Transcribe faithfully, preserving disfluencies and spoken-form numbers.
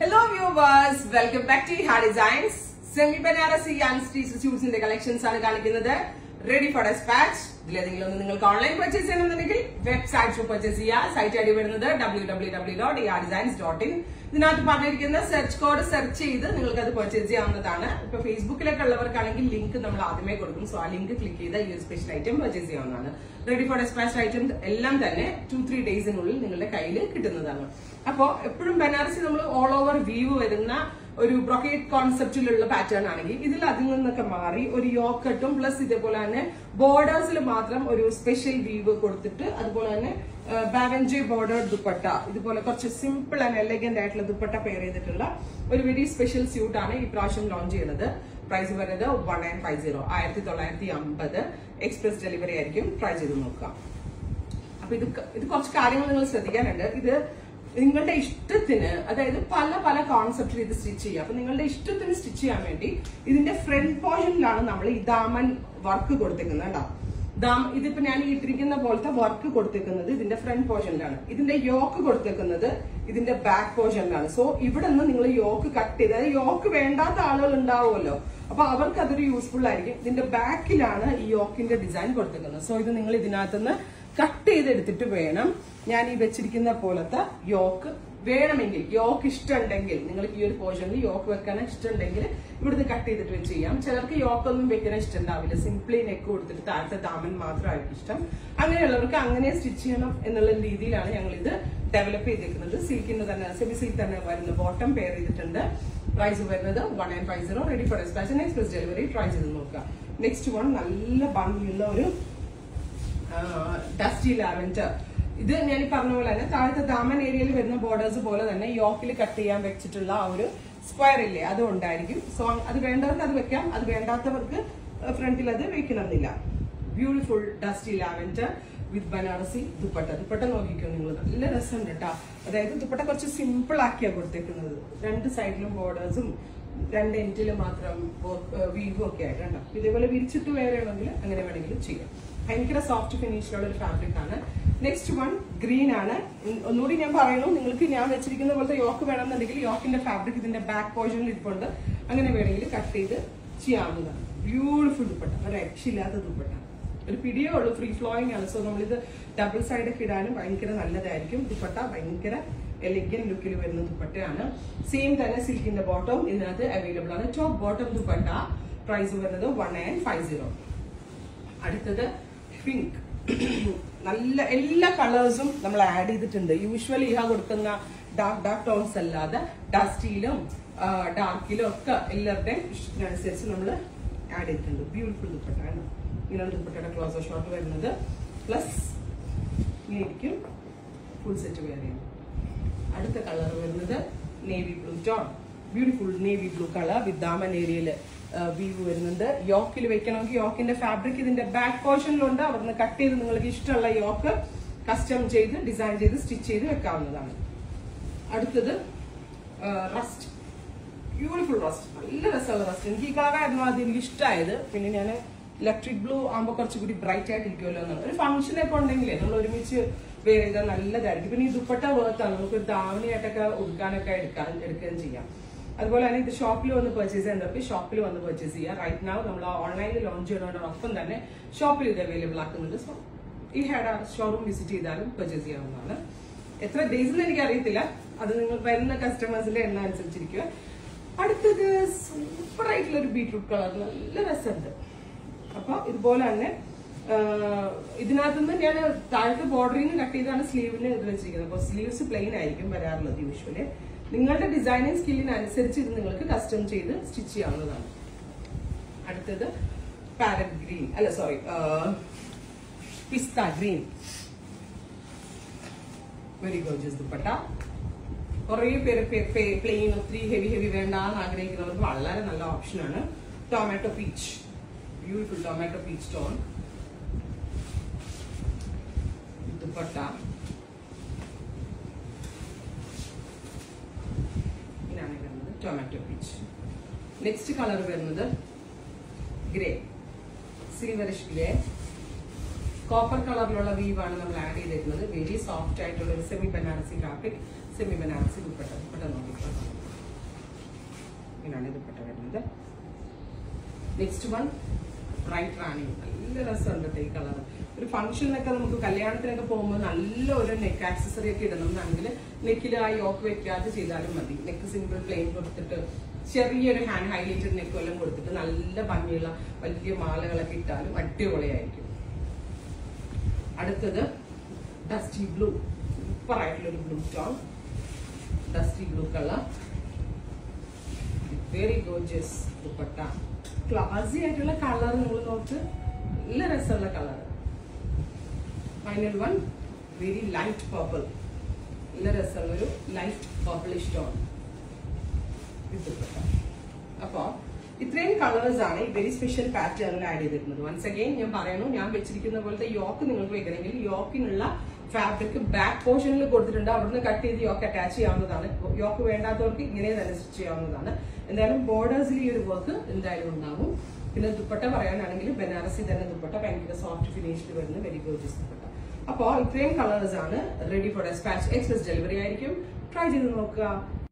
Hello viewers, welcome back to Hair Designs. Semi Banarasi unstitched suits in the collections are ready for dispatch. Online purchase website to purchase site I D w w w dot hair designs dot in. Search code search purchase Facebook link so link click special item purchase ready for dispatch items two three days in Banarasi all over view ഒരു brocade കോൺസെപ്റ്റിലുള്ള pattern ആണെങ്കിൽ ഇതിൽ അതിൽ നിന്നൊക്കെ മാറി ഒരു yoke കട്ടും plus ഇതേപോലെ തന്നെ ബോർഡേഴ്സിൽ മാത്രം ഒരു സ്പെഷ്യൽ വീവ് കൊടുത്തിട്ട് അതുപോലെ തന്നെ ബാവൻജി ബോർഡർ ദുപ്പട്ട ഇതുപോലെ കുറച്ച് സിമ്പിൾ ആൻഡ് എലഗന്റ് ആയിട്ടുള്ള ദുപ്പട്ട പെയർ ചെയ്തിട്ടുള്ള ഒരു വെരി സ്പെഷ്യൽ സ്യൂട്ട് ആണ് ഈ പ്രാവശ്യം ലോഞ്ച് ചെയ്യുന്നത്. പ്രൈസ് വരുന്നത് വൺ നയൻ ഫൈവ് സീറോ ആയിരത്തി തൊള്ളായിരത്തി അമ്പത് എക്സ്പ്രസ് ഡെലിവറി ആയിരിക്കും. ട്രൈ ചെയ്ത് നോക്കാം. അപ്പൊ ഇത് ഇത് കുറച്ച് കാര്യങ്ങൾ നിങ്ങൾ ശ്രദ്ധിക്കാനുണ്ട്. ഇത് നിങ്ങളുടെ ഇഷ്ടത്തിന് അതായത് പല പല കോൺസെപ്റ്റിൽ ഇത് സ്റ്റിച്ച് ചെയ്യാം. അപ്പൊ നിങ്ങളുടെ ഇഷ്ടത്തിന് സ്റ്റിച്ച് ചെയ്യാൻ വേണ്ടി ഇതിന്റെ ഫ്രണ്ട് പോർഷനിലാണ് നമ്മൾ ഈ ദാമൻ വർക്ക് കൊടുത്തേക്കുന്നത് കേട്ടോ. ദാം ഇതിപ്പോ ഞാൻ ഇട്ടിരിക്കുന്ന പോലത്തെ വർക്ക് കൊടുത്തേക്കുന്നത് ഇതിന്റെ ഫ്രണ്ട് പോർഷനിലാണ്. ഇതിന്റെ യോക്ക് കൊടുത്തേക്കുന്നത് ഇതിന്റെ ബാക്ക് പോർഷനിലാണ്. സോ ഇവിടെ നിന്ന് നിങ്ങൾ യോക്ക് കട്ട് ചെയ്ത് അതായത് യോക്ക് വേണ്ടാത്ത ആളുകൾ ഉണ്ടാവുമല്ലോ, അപ്പൊ അവർക്ക് അതൊരു യൂസ്ഫുൾ ആയിരിക്കും. ഇതിന്റെ ബാക്കിലാണ് ഈ യോക്കിന്റെ ഡിസൈൻ കൊടുത്തേക്കുന്നത്. സോ ഇത് നിങ്ങൾ ഇതിനകത്തുനിന്ന് കട്ട് ചെയ്തെടുത്തിട്ട് വേണം ഞാൻ ഈ വെച്ചിരിക്കുന്ന പോലത്തെ യോക്ക് വേണമെങ്കിൽ യോക്ക് ഇഷ്ടമുണ്ടെങ്കിൽ നിങ്ങൾക്ക് ഈ ഒരു പോർഷനിൽ യോക്ക് വെക്കാൻ ഇഷ്ടമുണ്ടെങ്കിൽ ഇവിടുന്ന് കട്ട് ചെയ്തിട്ട് വെച്ച് ചെയ്യാം. ചിലർക്ക് യോക്ക് ഒന്നും വെക്കാൻ ഇഷ്ടമുണ്ടാവില്ല, സിംപ്ലി നെക്ക് കൊടുത്തിട്ട് താഴത്തെ ദാമൻ മാത്രമായിരിക്കും ഇഷ്ടം. അങ്ങനെയുള്ളവർക്ക് അങ്ങനെ സ്റ്റിച്ച് ചെയ്യണം എന്നുള്ള രീതിയിലാണ് ഞങ്ങൾ ഇത് ഡെവലപ്പ് ചെയ്തിരിക്കുന്നത്. സിൽക്കിന്റെ തന്നെ സെമി സിൽക്ക് തന്നെ വരുന്ന ബോട്ടം പെയർ ചെയ്തിട്ടുണ്ട്. പ്രൈസ് വരുന്നത് one nine five zero ready for dispatch express delivery. Try ചെയ്ത് നോക്കുക. നെക്സ്റ്റ് വൺ നല്ല ഭംഗിയുള്ള ഒരു ഡസ്റ്റി ലാവൻഡർ. ഇത് ഞാൻ പറഞ്ഞ പോലെ തന്നെ താഴത്തെ ദാമൻ ഏരിയയിൽ വരുന്ന ബോർഡേഴ്സ് പോലെ തന്നെ യോക്കിൽ കട്ട് ചെയ്യാൻ വെച്ചിട്ടുള്ള ആ ഒരു സ്ക്വയർ ഇല്ലേ അത് ഉണ്ടായിരിക്കും. സോ അത് വേണ്ടവർക്ക് അത് വെക്കാം, അത് വേണ്ടാത്തവർക്ക് ഫ്രണ്ടിൽ അത് വെക്കണമെന്നില്ല. Beautiful dusty lavender with Banarasi dupatta. Dupatta നോക്കിക്കോ നിങ്ങൾ, നല്ല രസമുണ്ട് കേട്ടോ. അതായത് ദുപ്പട്ട കുറച്ച് സിമ്പിൾ ആക്കിയാണ് കൊടുത്തേക്കുന്നത്. രണ്ട് സൈഡിലും ബോർഡേഴ്സും രണ്ട് എൻഡിൽ മാത്രം വീവും ഒക്കെ ആയിട്ടുണ്ടോ. ഇതേപോലെ വിരിച്ചിട്ട് വേറെ ആണെങ്കിൽ അങ്ങനെ വേണമെങ്കിലും ചെയ്യാം. ഭയങ്കര സോഫ്റ്റ് ഫിനിഷിലുള്ള ഒരു ഫാബ്രിക് ആണ്. നെക്സ്റ്റ് വൺ ഗ്രീൻ ആണ്. ഒന്നുകൂടി ഞാൻ പറയുന്നു, നിങ്ങൾക്ക് ഞാൻ വെച്ചിരിക്കുന്ന പോലത്തെ യോക്ക് വേണമെന്നുണ്ടെങ്കിൽ യോക്കിന്റെ ഫാബ്രിക് ഇതിന്റെ ബാക്ക് പോർഷനിൽ ഇരിപ്പുണ്ട്, അങ്ങനെ വേണമെങ്കിൽ കട്ട് ചെയ്ത് ചെയ്യാവുന്നതാണ്. ബ്യൂട്ടിഫുൾ ദുപ്പട്ട, ഒരു രക്ഷയില്ലാത്ത ദുപ്പട്ട, ഒരു പിടിയേ ഉള്ളൂ, ഫ്രീ ഫ്ലോയിങ് ആണ്. സോ നമ്മളിത് ഡബിൾ സൈഡ് ഒക്കെ ഇടാനും ഭയങ്കര നല്ലതായിരിക്കും. ദുപ്പട്ട ഭയങ്കര എലിഗന്റ് ലുക്കിൽ വരുന്ന ദുപ്പട്ടയാണ്. സെയിം തന്നെ സിൽക്കിന്റെ ബോട്ടം ഇതിനകത്ത് അവൈലബിൾ ആണ്. Top bottom dupatta. പ്രൈസ് വരുന്നത് വൺ നയൻ ഫൈവ് സീറോ. അടുത്തത് പിങ്ക്. നല്ല എല്ലാ കളേഴ്സും നമ്മൾ ആഡ് ചെയ്തിട്ടുണ്ട്. യൂഷ്വലി ഇഹ കൊടുക്കുന്ന ഡാർക്ക് ഡാർക്ക് ടോൺസ് അല്ലാതെ ഡസ്റ്റിയിലും ഡാർക്കിലും ഒക്കെ എല്ലാവരുടെയും ഇഷ്ടത്തിനനുസരിച്ച് നമ്മൾ ആഡ് ചെയ്തിട്ടുണ്ട്. ബ്യൂട്ടിഫുൾ ദുപ്പട്ടയാണ്. ഇങ്ങനെയാണ് ദുപ്പട്ടയുടെ ക്ലോസർ ഷോട്ട് വരുന്നത്. പ്ലസ് ഇങ്ങനെയിരിക്കും ഫുൾ സെറ്റ് വെയർ ചെയ്യുന്നത്. അടുത്ത കളർ വരുന്നത് navy blue tone. Beautiful navy blue colour with daman ഏരിയയില് വീവ് വരുന്നുണ്ട്. യോക്കിൽ വെക്കണമെങ്കിൽ യോക്കിന്റെ ഫാബ്രിക് ഇതിന്റെ ബാക്ക് പോർഷനിലുണ്ട്. അവിടുന്ന് കട്ട് ചെയ്ത് നിങ്ങൾക്ക് ഇഷ്ടമുള്ള യോക്ക് കസ്റ്റം ചെയ്ത് ഡിസൈൻ ചെയ്ത് സ്റ്റിച്ച് ചെയ്ത് വെക്കാവുന്നതാണ്. അടുത്തത് റസ്റ്റ്. ബ്യൂട്ടിഫുൾ റസ്റ്റ്, നല്ല രസമുള്ള റസ്റ്റ്. എനിക്ക് ഈ കളറായിരുന്നു ആദ്യം എനിക്ക് ഇഷ്ടമായത്. പിന്നെ ഞാൻ ഇലക്ട്രിക് ബ്ലൂ ആകുമ്പോൾ കുറച്ചുകൂടി ബ്രൈറ്റ് ആയിട്ട് ഇരിക്കുമല്ലോ എന്നാണ്. ഒരു ഫംഗ്ഷനൊക്കെ ഉണ്ടെങ്കിലേ നമ്മൾ ഒരുമിച്ച് വെയർ ചെയ്താൽ നല്ലതായിരിക്കും. പിന്നെ ഈ ദുപ്പട്ട വേർത്താണ്, നമുക്ക് ദാവണിയായിട്ടൊക്കെ ഉടുക്കാനൊക്കെ എടുക്കാൻ എടുക്കുകയും ചെയ്യാം. അതുപോലെ തന്നെ ഇത് ഷോപ്പിൽ വന്ന് പർച്ചേസ് ചെയ്യുന്നവർക്ക് ഷോപ്പിൽ വന്ന് പർച്ചേസ് ചെയ്യാം. റൈറ്റ് നൗ നമ്മൾ ഓൺലൈനിൽ ലോഞ്ച് ചെയ്യുന്നതോടൊപ്പം തന്നെ ഷോപ്പിൽ ഇത് അവൈലബിൾ ആക്കുന്നുണ്ട്. സോ ഈ ഹെഡ് ഷോറൂം വിസിറ്റ് ചെയ്താലും പർച്ചേസ് ചെയ്യാവുന്നതാണ്. എത്ര ഡേയ്സ് എന്ന് എനിക്ക് അറിയത്തില്ല, അത് നിങ്ങൾ വരുന്ന കസ്റ്റമേഴ്സിന്റെ എണ്ണം അനുസരിച്ചിരിക്കുക. അടുത്തത് സൂപ്പർ ആയിട്ടുള്ള ഒരു ബീട്രൂട്ട് കളർ, നല്ല രസമുണ്ട്. അപ്പൊ ഇതുപോലെ തന്നെ ഇതിനകത്തുനിന്ന് ഞാൻ താഴത്തെ ബോർഡറിന് കട്ട് ചെയ്താണ് സ്ലീവിന് ഇത് വെച്ചിരിക്കുന്നത്. അപ്പൊ സ്ലീവ്സ് പ്ലെയിൻ ആയിരിക്കും വരാറുള്ളത് യൂഷ്വലി. നിങ്ങളുടെ ഡിസൈനിങ് സ്കില്ലിനനുസരിച്ച് ഇത് നിങ്ങൾക്ക് കസ്റ്റം ചെയ്ത് സ്റ്റിച്ച് ചെയ്യാവുന്നതാണ്. അടുത്തത് പാരറ്റ് ഗ്രീൻ, അല്ല sorry pista green. Very gorgeous dupatta. കുറെ പേര് പ്ലെയിൻ ഒത്തിരി ഹെവി ഹെവി വേണ്ടാന്ന് ആഗ്രഹിക്കുന്നവർക്ക് വളരെ നല്ല ഓപ്ഷനാണ്. Tomato peach, beautiful tomato peach tone dupatta. Tomato peach. Next colour വരുന്നത് ഗ്രേ, സിൽവറിഷ് ഗ്രേ. കോപ്പർ കളറിലുള്ള വീവാണ് നമ്മൾ ആഡ് ചെയ്തിരുന്നത്. വെരി സോഫ്റ്റ് ആയിട്ടുള്ള ഒരു semi Banarasi fabric, semi Banarasi dupatta. Dupatta നോക്കിക്കോളാം. ഇങ്ങനെയാണ് ദുപ്പട്ട വരുന്നത്. Next one bright rani. നല്ല രസമുണ്ട് ഈ കളർ. ഒരു ഫംഗ്ഷനൊക്കെ നമുക്ക് കല്യാണത്തിനൊക്കെ പോകുമ്പോൾ നല്ല ഒരു നെക്ക് ആക്സസറി ഒക്കെ ഇടണം എന്നാണെങ്കിൽ നെക്കിൽ ആ യോക്ക് വെക്കാതെ ചെയ്താലും മതി. നെക്ക് സിമ്പിൾ പ്ലെയിൻ കൊടുത്തിട്ട് ചെറിയൊരു ഹാൻഡ് ഹൈലൈറ്റഡ് നെക്ക് എല്ലാം കൊടുത്തിട്ട് നല്ല ഭംഗിയുള്ള വലിയ മാലകളൊക്കെ ഇട്ടാലും അടിപൊളിയായിരിക്കും. അടുത്തത് ഡസ്റ്റി ബ്ലൂ. സൂപ്പർ ആയിട്ടുള്ള ഒരു blue tone, dusty blue colour, very gorgeous dupatta. Classy ആയിട്ടുള്ള കളർ നിങ്ങൾ നോക്ക്, നല്ല രസമുള്ള colour. Final one very light purple. നല്ല രസമുള്ള ഒരു ലൈറ്റ് പർപ്പിളിഷ് ടോൺ ദുപ്പട്ട. അപ്പൊ ഇത്രയും കളേഴ്സ് ആണ് ഈ വെരി സ്പെഷ്യൽ പാറ്റേണിൽ ആഡ് ചെയ്തിരുന്നത്. വൺസ് അഗെയിൻ ഞാൻ പറയണു, ഞാൻ വെച്ചിരിക്കുന്ന പോലത്തെ യോക്ക് നിങ്ങൾക്ക് വെക്കണമെങ്കിൽ യോക്കിനുള്ള ഫാബ്രിക് ബാക്ക് പോർഷനിൽ കൊടുത്തിട്ടുണ്ട്. അവിടുന്ന് കട്ട് ചെയ്ത് യോക്ക് അറ്റാച്ച് ചെയ്യാവുന്നതാണ്. യോക്ക് വേണ്ടാത്തവർക്ക് ഇങ്ങനെ തന്നെ സ്റ്റിച്ച് ചെയ്യാവുന്നതാണ്. എന്തായാലും ബോർഡേഴ്സിൽ ഈ ഒരു വർക്ക് എന്തായാലും ഉണ്ടാവും. പിന്നെ ദുപ്പട്ട പറയാനാണെങ്കിൽ ബനാറസി തന്നെ ദുപ്പട്ട, ഭയങ്കര സോഫ്റ്റ് ഫിനിഷിൽ വരുന്ന വെരി ഗോർജിയസ് ദുപ്പട്ട. അപ്പോൾ ഇത്രയും കളേഴ്സ് ആണ് ready for despatch. Express delivery ആയിരിക്കും. ട്രൈ ചെയ്ത് നോക്കുക.